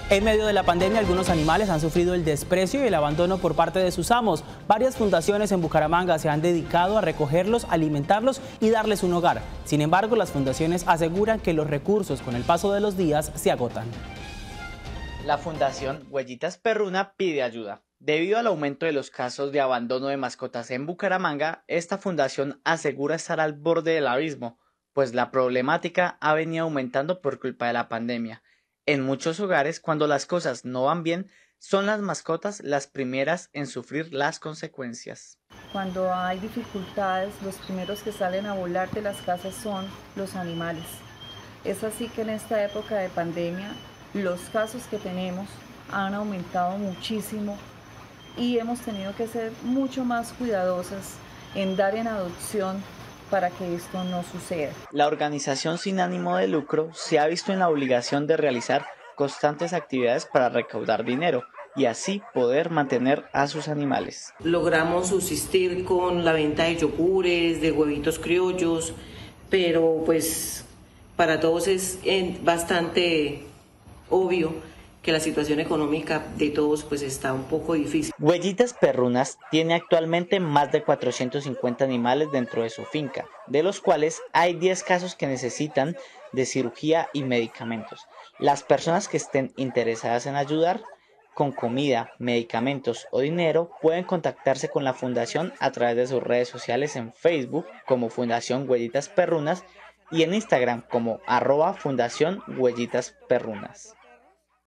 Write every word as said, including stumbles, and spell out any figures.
En medio de la pandemia, algunos animales han sufrido el desprecio y el abandono por parte de sus amos. Varias fundaciones en Bucaramanga se han dedicado a recogerlos, alimentarlos y darles un hogar. Sin embargo, las fundaciones aseguran que los recursos con el paso de los días se agotan. La Fundación Huellitas Perruna pide ayuda. Debido al aumento de los casos de abandono de mascotas en Bucaramanga, esta fundación asegura estar al borde del abismo, pues la problemática ha venido aumentando por culpa de la pandemia. En muchos hogares, cuando las cosas no van bien, son las mascotas las primeras en sufrir las consecuencias. Cuando hay dificultades, los primeros que salen a volar de las casas son los animales. Es así que en esta época de pandemia, los casos que tenemos han aumentado muchísimo y hemos tenido que ser mucho más cuidadosas en dar en adopción para que esto no suceda. La organización sin ánimo de lucro se ha visto en la obligación de realizar constantes actividades para recaudar dinero y así poder mantener a sus animales. Logramos subsistir con la venta de yogures, de huevitos criollos, pero pues para todos es bastante obvio que la situación económica de todos pues está un poco difícil. Huellitas Perrunas tiene actualmente más de cuatrocientos cincuenta animales dentro de su finca, de los cuales hay diez casos que necesitan de cirugía y medicamentos. Las personas que estén interesadas en ayudar con comida, medicamentos o dinero pueden contactarse con la fundación a través de sus redes sociales en Facebook como Fundación Huellitas Perrunas y en Instagram como arroba Fundación Huellitas Perrunas.